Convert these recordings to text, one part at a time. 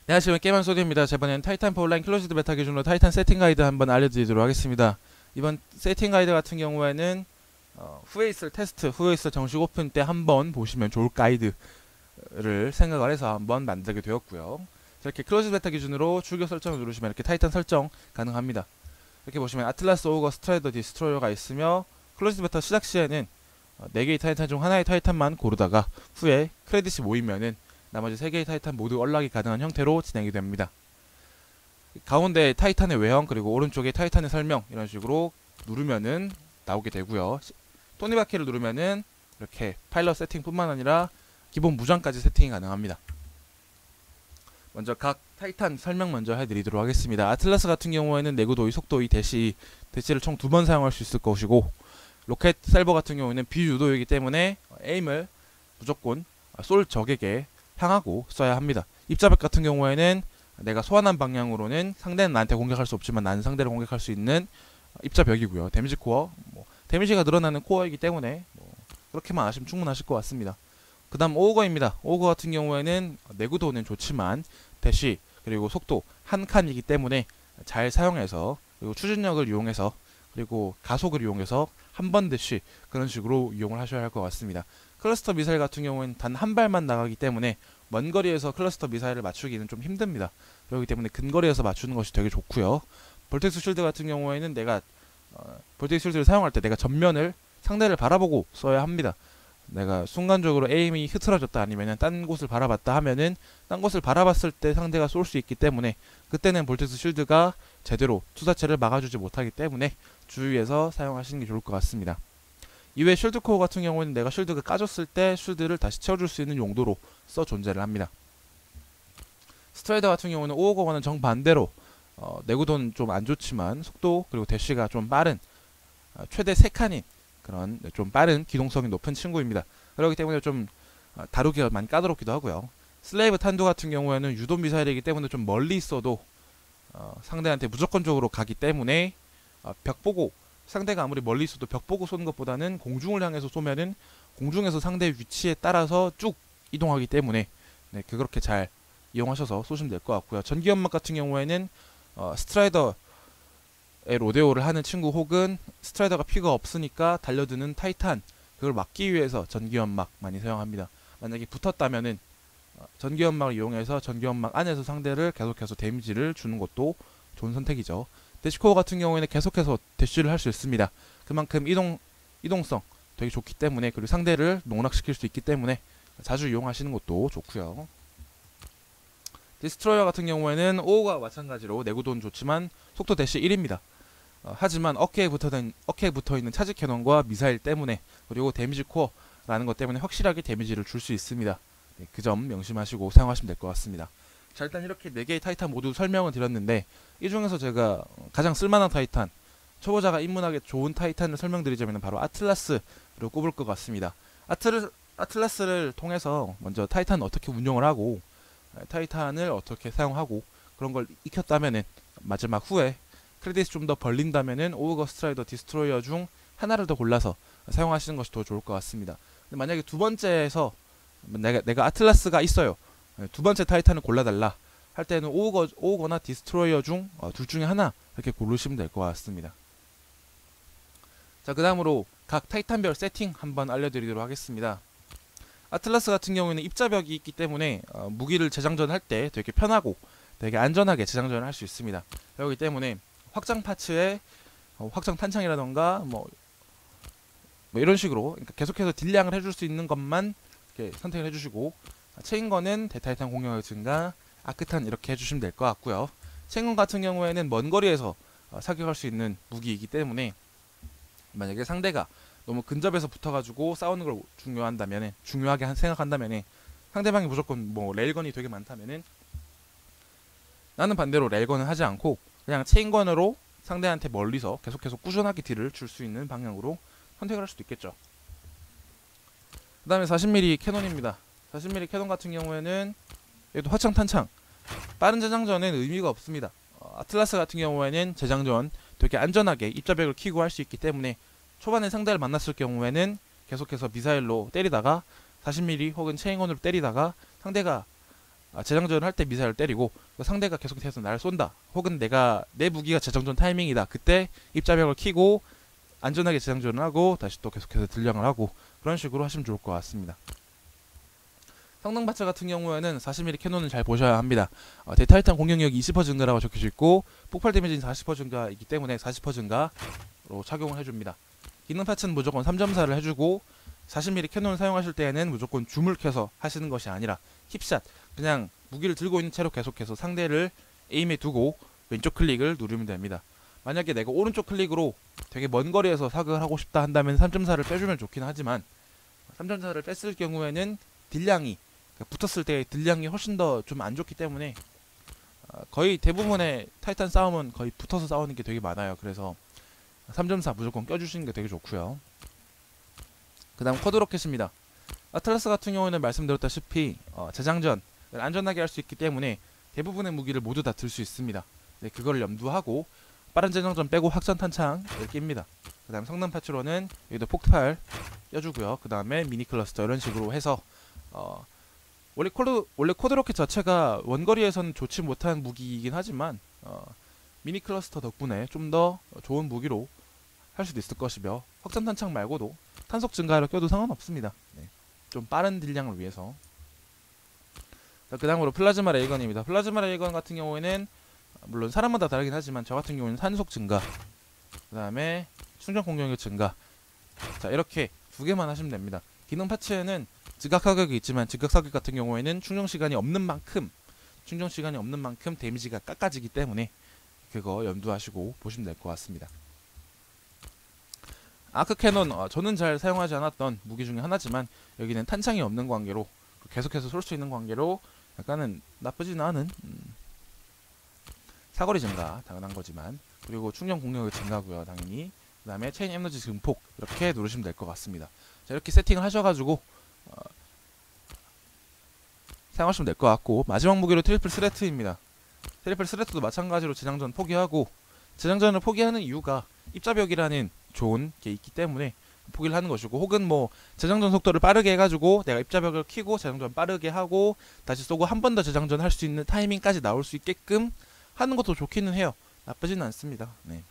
안녕하세요. 게임한 소디입니다. 이번엔 타이탄 온라인 클로즈드 베타 기준으로 타이탄 세팅 가이드 한번 알려드리도록 하겠습니다. 이번 세팅 가이드 같은 경우에는 후에 있을 테스트, 후에 있을 정식 오픈 때 한번 보시면 좋을 가이드를 생각을 해서 한번 만들게 되었고요. 이렇게 클로즈드 베타 기준으로 출력 설정을 누르시면 이렇게 타이탄 설정 가능합니다. 이렇게 보시면 아틀라스, 오거, 스트라이더, 디스트로이어가 있으며 클로즈드 베타 시작 시에는 4개의 타이탄 중 하나의 타이탄만 고르다가 후에 크레딧이 모이면은 나머지 3개의 타이탄 모두 언락이 가능한 형태로 진행이 됩니다. 가운데 타이탄의 외형 그리고 오른쪽에 타이탄의 설명 이런 식으로 누르면은 나오게 되고요. 토니바퀴를 누르면은 이렇게 파일럿 세팅 뿐만 아니라 기본 무장까지 세팅이 가능합니다. 먼저 각 타이탄 설명 먼저 해드리도록 하겠습니다. 아틀라스 같은 경우에는 내구도의, 속도의, 대시를 총 2번 사용할 수 있을 것이고, 로켓 셀버 같은 경우에는 비유도이기 때문에 에임을 무조건 쏠 적에게 향하고 써야 합니다. 입자벽 같은 경우에는 내가 소환한 방향으로는 상대는 나한테 공격할 수 없지만 나는 상대를 공격할 수 있는 입자벽이고요. 데미지 코어, 데미지가 늘어나는 코어이기 때문에 그렇게만 아시면 충분하실 것 같습니다. 그 다음 오거입니다. 오거 같은 경우에는 내구도는 좋지만 대시 그리고 속도 한 칸이기 때문에 잘 사용해서, 그리고 추진력을 이용해서, 그리고 가속을 이용해서 한 번 대시 그런 식으로 이용을 하셔야 할 것 같습니다. 클러스터 미사일 같은 경우에는 단 한 발만 나가기 때문에 먼 거리에서 클러스터 미사일을 맞추기는 좀 힘듭니다. 그렇기 때문에 근거리에서 맞추는 것이 되게 좋고요. 볼텍스 쉴드 같은 경우에는 내가 볼텍스 쉴드를 사용할 때 내가 전면을 상대를 바라보고 써야 합니다. 내가 순간적으로 에임이 흐트러졌다 아니면은 딴 곳을 바라봤다 하면은 딴 곳을 바라봤을 때 상대가 쏠 수 있기 때문에 그때는 볼텍스 쉴드가 제대로 투사체를 막아주지 못하기 때문에 주의해서 사용하시는 게 좋을 것 같습니다. 이외에 쉴드 코어 같은 경우에는 내가 쉴드가 까졌을 때 쉴드를 다시 채워줄 수 있는 용도로 써 존재를 합니다. 스트라이더 같은 경우는 오거와는 정반대로 내구도는 좀 안 좋지만 속도 그리고 대시가 좀 빠른 최대 3칸인 그런 좀 빠른 기동성이 높은 친구입니다. 그렇기 때문에 좀 다루기가 많이 까다롭기도 하고요. 슬레이브 탄두 같은 경우에는 유도 미사일이기 때문에 좀 멀리 있어도 상대한테 무조건적으로 가기 때문에 벽 보고, 상대가 아무리 멀리 있어도 벽 보고 쏘는 것보다는 공중을 향해서 쏘면은 공중에서 상대의 위치에 따라서 쭉 이동하기 때문에 그렇게 잘 이용하셔서 쏘시면 될 것 같고요. 전기연막 같은 경우에는 스트라이더의 로데오를 하는 친구 혹은 스트라이더가 피가 없으니까 달려드는 타이탄, 그걸 막기 위해서 전기연막 많이 사용합니다. 만약에 붙었다면은 전기연막을 이용해서 전기연막 안에서 상대를 계속해서 데미지를 주는 것도 좋은 선택이죠. 대시코어 같은 경우에는 계속해서 대쉬를 할 수 있습니다. 그만큼 이동성 되게 좋기 때문에, 그리고 상대를 농락시킬 수 있기 때문에 자주 이용하시는 것도 좋고요. 디스트로이어 같은 경우에는 오거와 마찬가지로 내구도는 좋지만 속도 대시 1입니다. 하지만 어깨에 붙어있는 차지 캐논과 미사일 때문에, 그리고 데미지 코어라는 것 때문에 확실하게 데미지를 줄 수 있습니다. 그 점 명심하시고 사용하시면 될 것 같습니다. 자, 일단 이렇게 4개의 타이탄 모두 설명을 드렸는데, 이 중에서 제가 가장 쓸만한 타이탄, 초보자가 입문하기 좋은 타이탄을 설명드리자면 바로 아틀라스를 꼽을 것 같습니다. 아틀라스를 통해서 먼저 타이탄을 어떻게 운용을 하고 타이탄을 어떻게 사용하고 그런 걸 익혔다면은 마지막 후에 크레딧이 좀 더 벌린다면은 오거, 스트라이더, 디스트로이어 중 하나를 더 골라서 사용하시는 것이 더 좋을 것 같습니다. 근데 만약에 두 번째에서 내가 아틀라스가 있어요, 두 번째 타이탄을 골라달라 할 때는 오거나 디스트로이어 중 둘 중에 하나 이렇게 고르시면 될 것 같습니다. 자, 그 다음으로 각 타이탄별 세팅 한번 알려드리도록 하겠습니다. 아틀라스 같은 경우에는 입자벽이 있기 때문에 무기를 재장전할 때 되게 편하고 되게 안전하게 재장전을 할 수 있습니다. 그렇기 때문에 확장 파츠에 확장 탄창이라던가 이런 식으로, 그러니까 계속해서 딜량을 해줄 수 있는 것만 이렇게 선택을 해주시고, 체인건은 대타이탄 공격력 증가, 아크탄 이렇게 해주시면 될 것 같고요. 체인건 같은 경우에는 먼 거리에서 사격할 수 있는 무기이기 때문에 만약에 상대가 너무 근접해서 붙어가지고 싸우는 걸 중요하게 생각한다면은, 상대방이 무조건 레일건이 되게 많다면은 나는 반대로 레일건을 하지 않고 그냥 체인건으로 상대한테 멀리서 계속해서 꾸준하게 딜을 줄 수 있는 방향으로 선택을 할 수도 있겠죠. 그 다음에 40mm 캐논입니다. 40mm 캐논 같은 경우에는 얘도 화창 탄창, 빠른 재장전은 의미가 없습니다. 아틀라스 같은 경우에는 재장전 되게 안전하게 입자벽을 키고 할 수 있기 때문에 초반에 상대를 만났을 경우에는 계속해서 미사일로 때리다가 40mm 혹은 체인건으로 때리다가 상대가 재장전을 할 때 미사일을 때리고 상대가 계속해서 나를 쏜다, 혹은 내 무기가 재장전 타이밍이다, 그때 입자벽을 키고 안전하게 재장전을 하고 다시 또 계속해서 딜량을 하고, 그런 식으로 하시면 좋을 것 같습니다. 성능 파츠 같은 경우에는 40mm 캐논을 잘 보셔야 합니다. 대타이탄 공격력이 20% 증가라고 적혀져 있고 폭발 데미지는 40% 증가이기 때문에 40% 증가로 착용을 해줍니다. 기능 파츠는 무조건 3.4를 해주고 40mm 캐논을 사용하실 때에는 무조건 줌을 켜서 하시는 것이 아니라 힙샷, 그냥 무기를 들고 있는 채로 계속해서 상대를 에임에 두고 왼쪽 클릭을 누르면 됩니다. 만약에 내가 오른쪽 클릭으로 되게 먼 거리에서 사격을 하고 싶다 한다면 3.4를 빼주면 좋긴 하지만 3.4를 뺐을 경우에는 딜량이, 붙었을 때 딜량이 훨씬 더 좀 안 좋기 때문에 거의 대부분의 타이탄 싸움은 거의 붙어서 싸우는 게 되게 많아요. 그래서 3.4 무조건 껴주시는 게 되게 좋고요. 그 다음 쿼드 로켓입니다. 아틀라스 같은 경우에는 말씀드렸다시피 재장전을 안전하게 할 수 있기 때문에 대부분의 무기를 모두 다 들 수 있습니다. 네, 그거를 염두하고 빠른 재장전 빼고 확전 탄창을 낍니다. 그 다음 성능 파츠로는 여기도 폭발 껴주고요. 그 다음에 미니 클러스터 이런 식으로 해서 원래 쿼드 로켓 자체가 원거리에서는 좋지 못한 무기이긴 하지만 미니 클러스터 덕분에 좀 더 좋은 무기로 할 수도 있을 것이며, 확전 탄창 말고도 탄속 증가를 껴도 상관없습니다. 네, 좀 빠른 딜량을 위해서. 그 다음으로 플라즈마 레이건입니다. 플라즈마 레이건 같은 경우에는 물론 사람마다 다르긴 하지만 저 같은 경우에는 탄속 증가, 그 다음에 충전 공격력 증가, 자 이렇게 두 개만 하시면 됩니다. 기능 파츠에는 즉각 사격이 있지만 즉각 사격 같은 경우에는 충전 시간이 없는 만큼 데미지가 깎아지기 때문에 그거 염두하시고 보시면 될 것 같습니다. 아크 캐논, 저는 잘 사용하지 않았던 무기 중에 하나지만 여기는 탄창이 없는 관계로 계속해서 쏠 수 있는 관계로 약간은 나쁘지는 않은 사거리 증가 당연한 거지만, 그리고 충전 공격의 증가고요 당연히. 그 다음에 체인 에너지 증폭 이렇게 누르시면 될 것 같습니다. 자, 이렇게 세팅을 하셔가지고 사용하시면 될 것 같고, 마지막 무기로 트리플 스레트입니다. 트리플 스레트도 마찬가지로 재장전 포기하고, 재장전을 포기하는 이유가 입자벽이라는 좋은 게 있기 때문에 포기를 하는 것이고, 혹은 뭐 재장전 속도를 빠르게 해가지고 내가 입자벽을 키고 재장전 빠르게 하고 다시 쏘고 한 번 더 재장전 할 수 있는 타이밍까지 나올 수 있게끔 하는 것도 좋기는 해요. 나쁘지는 않습니다. 네.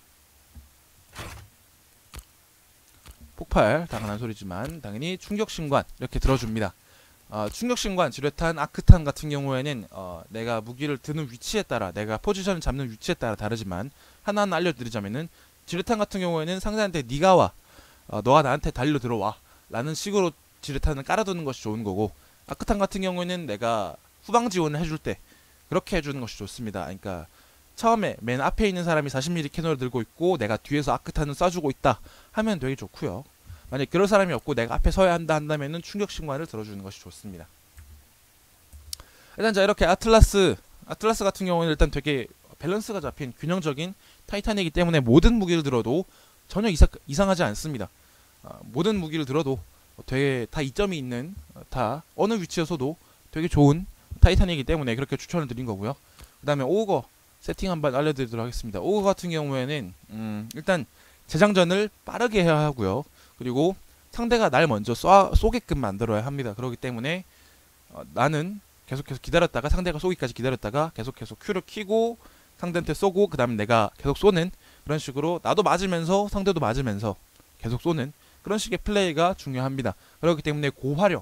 폭발 당연한 소리지만 당연히 충격신관 이렇게 들어줍니다. 충격신관, 지뢰탄, 아크탄 같은 경우에는 내가 무기를 드는 위치에 따라, 내가 포지션을 잡는 위치에 따라 다르지만 하나하나 알려드리자면은, 지뢰탄 같은 경우에는 상대한테 네가 와, 너가 나한테 달려 들어와 라는 식으로 지뢰탄을 깔아두는 것이 좋은 거고, 아크탄 같은 경우에는 내가 후방 지원을 해줄 때 그렇게 해주는 것이 좋습니다. 그러니까 처음에 맨 앞에 있는 사람이 40mm 캐논을 들고 있고 내가 뒤에서 아크탄을 쏴주고 있다 하면 되게 좋고요. 만약 그럴 사람이 없고 내가 앞에 서야 한다 한다면은 충격신관을 들어주는 것이 좋습니다. 일단 자, 이렇게 아틀라스 같은 경우는 일단 되게 밸런스가 잡힌 균형적인 타이탄이기 때문에 모든 무기를 들어도 전혀 이상하지 않습니다. 모든 무기를 들어도 되게 다 이점이 있는, 다 어느 위치에서도 되게 좋은 타이탄이기 때문에 그렇게 추천을 드린 거고요. 그 다음에 오거 세팅 한번 알려드리도록 하겠습니다. 오거 같은 경우에는 일단 재장전을 빠르게 해야 하고요. 그리고 상대가 날 먼저 쏘게끔 만들어야 합니다. 그렇기 때문에 나는 계속해서 기다렸다가 상대가 쏘기까지 기다렸다가 계속해서 Q를 키고 상대한테 쏘고 그 다음에 내가 계속 쏘는, 그런 식으로 나도 맞으면서 상대도 맞으면서 계속 쏘는 그런 식의 플레이가 중요합니다. 그렇기 때문에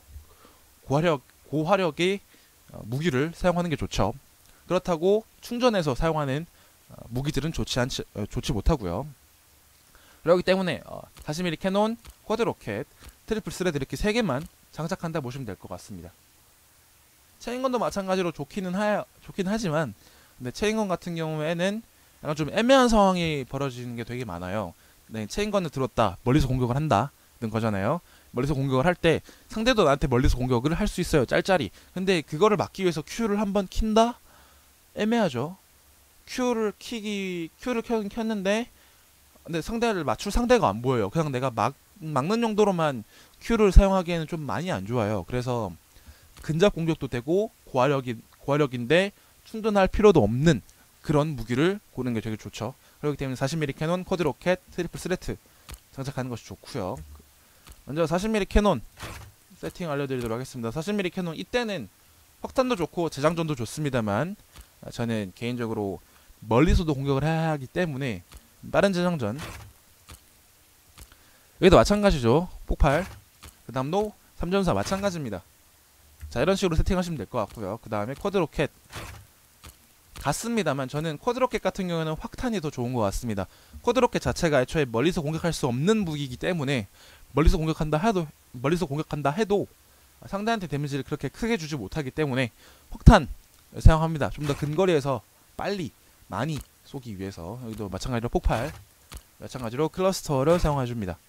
고화력의 무기를 사용하는 게 좋죠. 그렇다고 충전해서 사용하는 무기들은 좋지 못하고요. 그렇기 때문에 40mm 캐논, 쿼드 로켓, 트리플 스레드 이렇게 3개만 장착한다 보시면 될 것 같습니다. 체인건도 마찬가지로 좋긴 하지만, 근데 체인건 같은 경우에는 약간 좀 애매한 상황이 벌어지는 게 되게 많아요. 네, 체인건을 들었다, 멀리서 공격을 한다 는 거잖아요. 멀리서 공격을 할 때 상대도 나한테 멀리서 공격을 할 수 있어요, 짤짤이. 근데 그거를 막기 위해서 Q를 한번 킨다? 애매하죠. Q를 켰는데 근데 상대를 맞출 상대가 안 보여요. 그냥 내가 막는 정도로만 Q를 사용하기에는 좀 많이 안 좋아요. 그래서 근접 공격도 되고 고화력인데 충전할 필요도 없는 그런 무기를 고르는 게 되게 좋죠. 그렇기 때문에 40mm 캐논, 쿼드 로켓, 트리플 스레트 장착하는 것이 좋고요. 먼저 40mm 캐논 세팅 알려드리도록 하겠습니다. 40mm 캐논, 이때는 확탄도 좋고 재장전도 좋습니다만 저는 개인적으로 멀리서도 공격을 해야 하기 때문에 빠른 재장전, 여기도 마찬가지죠. 폭발, 그 다음도 3전사 마찬가지입니다. 자, 이런 식으로 세팅하시면 될 것 같고요. 그 다음에 쿼드로켓 같습니다만 저는 쿼드로켓 같은 경우에는 확탄이 더 좋은 것 같습니다. 쿼드로켓 자체가 애초에 멀리서 공격할 수 없는 무기이기 때문에 멀리서 공격한다 해도 상대한테 데미지를 그렇게 크게 주지 못하기 때문에 확탄 사용합니다. 좀 더 근거리에서 빨리 많이 쏘기 위해서. 여기도 마찬가지로 폭발, 마찬가지로 클러스터를 사용해줍니다.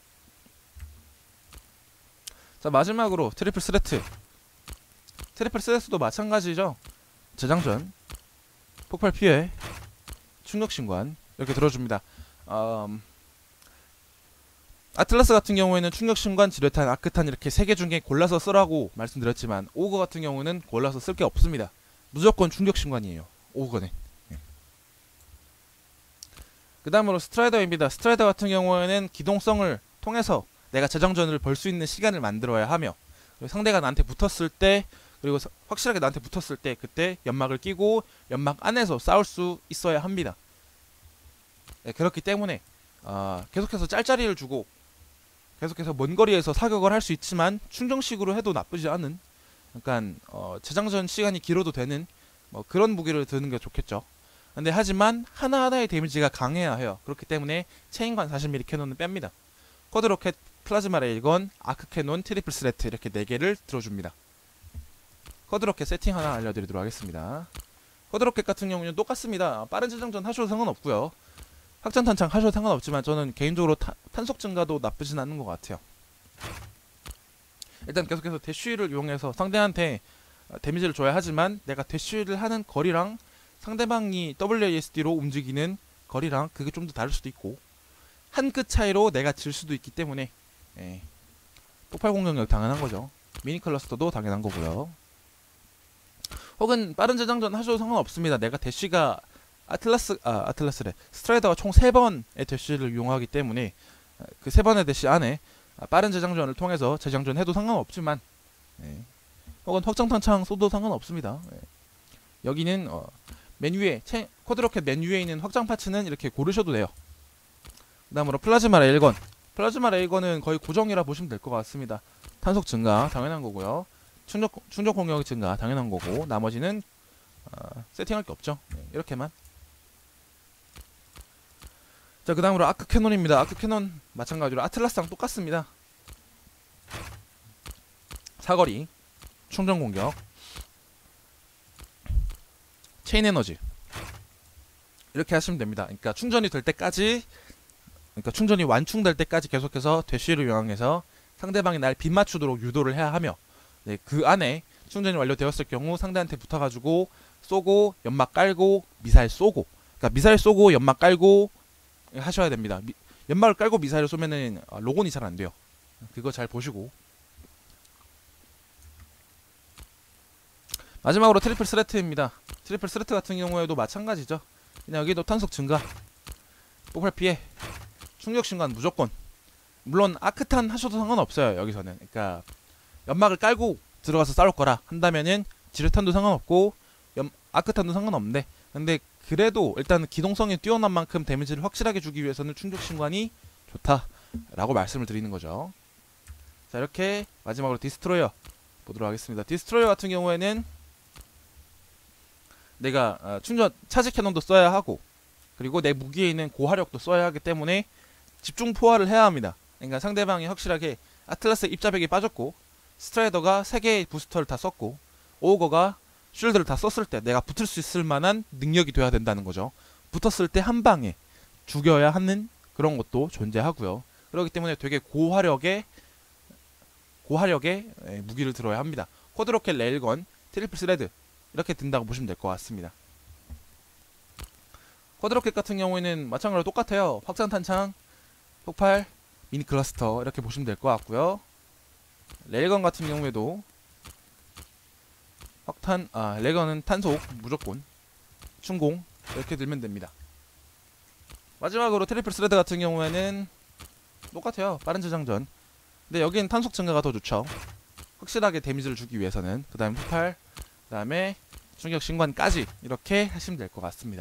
자, 마지막으로 트리플 스레트. 트리플 스레트도 마찬가지죠. 재장전, 폭발 피해, 충격 신관 이렇게 들어줍니다. 아틀라스 같은 경우에는 충격 신관, 지뢰탄, 아크탄 이렇게 3개 중에 골라서 쓰라고 말씀드렸지만 오거 같은 경우는 골라서 쓸 게 없습니다. 무조건 충격 신관이에요. 오거는. 그 다음으로 스트라이더입니다. 스트라이더 같은 경우에는 기동성을 통해서 내가 재장전을 벌 수 있는 시간을 만들어야 하며, 그리고 상대가 나한테 붙었을 때, 그리고 확실하게 나한테 붙었을 때 그때 연막을 끼고 연막 안에서 싸울 수 있어야 합니다. 네, 그렇기 때문에 계속해서 짤짤이를 주고 계속해서 먼 거리에서 사격을 할 수 있지만 충정식으로 해도 나쁘지 않은, 약간 재장전 시간이 길어도 되는 그런 무기를 드는 게 좋겠죠. 근데 하지만 하나하나의 데미지가 강해야 해요. 그렇기 때문에 체인관 40mm 캐논은 뺍니다. 쿼드로켓, 플라즈마 레일건, 아크 캐논, 트리플 스레트 이렇게 4개를 들어줍니다. 쿼드로켓 세팅 하나 알려드리도록 하겠습니다. 쿼드로켓 같은 경우는 똑같습니다. 빠른 재장전 하셔도 상관없고요. 확장 탄창 하셔도 상관없지만 저는 개인적으로 탄속 증가도 나쁘진 않은 것 같아요. 일단 계속해서 대쉬를 이용해서 상대한테 데미지를 줘야 하지만 내가 대쉬를 하는 거리랑 상대방이 WASD로 움직이는 거리랑 그게 좀 더 다를 수도 있고 한 끗 차이로 내가 질 수도 있기 때문에 폭발 공격력 당연한 거죠. 미니 클러스터도 당연한 거고요. 혹은 빠른 재장전 하셔도 상관없습니다. 내가 대쉬가 아틀라스래 스트라이더가 총 3번의 대쉬를 이용하기 때문에 그 3번의 대쉬 안에 빠른 재장전을 통해서 재장전해도 상관없지만 혹은 확장탄창 쏘도 상관없습니다. 여기는 맨 위에 쿼드로켓 맨 위에 있는 확장 파츠는 이렇게 고르셔도 돼요. 그 다음으로 플라즈마 레일건. 플라즈마 레일건은 거의 고정이라 보시면 될 것 같습니다. 탄속 증가 당연한 거고요. 충격 공격 증가 당연한 거고 나머지는 세팅할 게 없죠. 이렇게만. 자, 그 다음으로 아크 캐논입니다. 아크 캐논 마찬가지로 아틀라스랑 똑같습니다. 사거리, 충전 공격, 체인 에너지 이렇게 하시면 됩니다. 그러니까 충전이 될 때까지, 그러니까 충전이 완충될 때까지 계속해서 대쉬를 이용해서 상대방이 날 빗맞추도록 유도를 해야 하며, 그 안에 충전이 완료되었을 경우 상대한테 붙어가지고 쏘고 연막 깔고 미사일 쏘고, 그러니까 미사일 쏘고 연막 깔고 하셔야 됩니다. 연막을 깔고 미사일을 쏘면은 로곤이 잘 안 돼요. 그거 잘 보시고. 마지막으로 트리플 스레트입니다. 트리플 스레트 같은 경우에도 마찬가지죠. 그냥 여기도 탄속 증가, 폭발 피해, 충격 신관 무조건. 물론 아크탄 하셔도 상관없어요. 여기서는. 그러니까 연막을 깔고 들어가서 싸울 거라 한다면은 지뢰탄도 상관없고 아크탄도 상관없는데, 근데 그래도 일단 기동성이 뛰어난 만큼 데미지를 확실하게 주기 위해서는 충격 신관이 좋다라고 말씀을 드리는 거죠. 자, 이렇게 마지막으로 디스트로이어 보도록 하겠습니다. 디스트로이어 같은 경우에는 내가 충전 차지 캐논도 써야 하고, 그리고 내 무기에 있는 고화력도 써야 하기 때문에 집중 포화를 해야 합니다. 그러니까 상대방이 확실하게 아틀라스 입자백이 빠졌고 스트라이더가 3개의 부스터를 다 썼고 오거가 쉴드를 다 썼을 때 내가 붙을 수 있을 만한 능력이 돼야 된다는 거죠. 붙었을 때 한 방에 죽여야 하는 그런 것도 존재하고요. 그렇기 때문에 되게 고화력의 무기를 들어야 합니다. 쿼드로켓 레일건, 트리플 스레드 이렇게 든다고 보시면 될 것 같습니다. 쿼드로켓 같은 경우에는 마찬가지로 똑같아요. 확장 탄창, 폭발, 미니 클러스터 이렇게 보시면 될 것 같고요. 레일건 같은 경우에도 레일건은 탄속 무조건, 충공 이렇게 들면 됩니다. 마지막으로 트리플 스레드 같은 경우에는 똑같아요. 빠른 재장전. 근데 여기는 탄속 증가가 더 좋죠. 확실하게 데미지를 주기 위해서는. 그 다음 폭발, 그 다음에 충격 신관까지 이렇게 하시면 될 것 같습니다.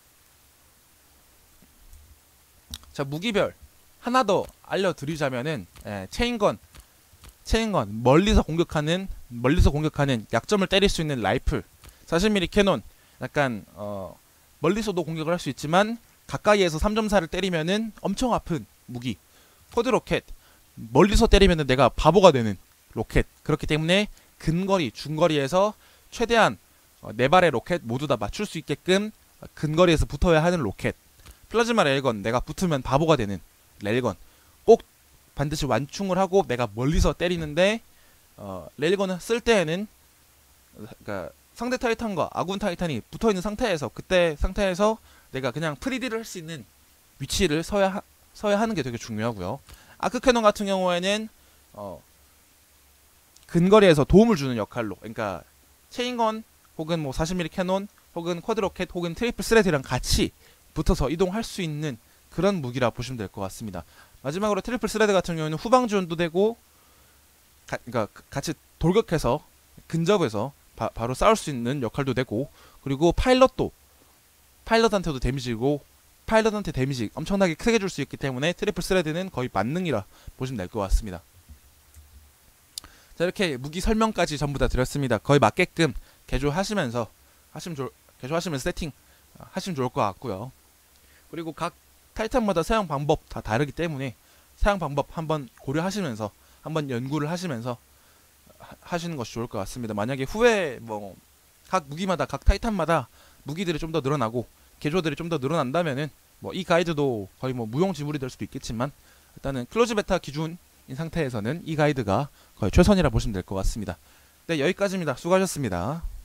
자, 무기별 하나 더 알려드리자면은 체인건 멀리서 공격하는 약점을 때릴 수 있는 라이플 40mm 캐논 약간 멀리서도 공격을 할 수 있지만 가까이에서 3.4를 때리면은 엄청 아픈 무기. 쿼드 로켓 멀리서 때리면은 내가 바보가 되는 로켓. 그렇기 때문에 근거리, 중거리에서 최대한 네 발의 로켓 모두 다 맞출 수 있게끔 근거리에서 붙어야 하는 로켓. 플라즈마 레일건 내가 붙으면 바보가 되는 레일건. 꼭 반드시 완충을 하고 내가 멀리서 때리는데 레일건을 쓸 때에는 그러니까 상대 타이탄과 아군 타이탄이 붙어있는 상태에서 그때 상태에서 내가 그냥 프리딜을 할 수 있는 위치를 서야 하는 게 되게 중요하고요. 아크 캐논 같은 경우에는 근거리에서 도움을 주는 역할로, 그러니까 체인건 혹은 뭐 40mm 캐논 혹은 쿼드 로켓 혹은 트리플 스레드랑 같이 붙어서 이동할 수 있는 그런 무기라 보시면 될 것 같습니다. 마지막으로 트리플 스레드 같은 경우에는 후방 지원도 되고 그러니까 같이 돌격해서 근접해서 바로 싸울 수 있는 역할도 되고, 그리고 파일럿한테도 데미지고 파일럿한테 데미지 엄청나게 크게 줄 수 있기 때문에 트리플 스레드는 거의 만능이라 보시면 될 것 같습니다. 자, 이렇게 무기 설명까지 전부 다 드렸습니다. 거의 맞게끔 개조하시면서 세팅 하시면 좋을 것 같고요. 그리고 각 타이탄마다 사용 방법 다 다르기 때문에 사용 방법 한번 고려하시면서 한번 연구를 하시면서 하시는 것이 좋을 것 같습니다. 만약에 후에 뭐 각 무기마다 각 타이탄마다 무기들이 좀 더 늘어나고 개조들이 좀 더 늘어난다면은 뭐 이 가이드도 거의 뭐 무용지물이 될 수도 있겠지만 일단은 클로즈 베타 기준인 상태에서는 이 가이드가 거의 최선이라 보시면 될 것 같습니다. 네, 여기까지입니다. 수고하셨습니다.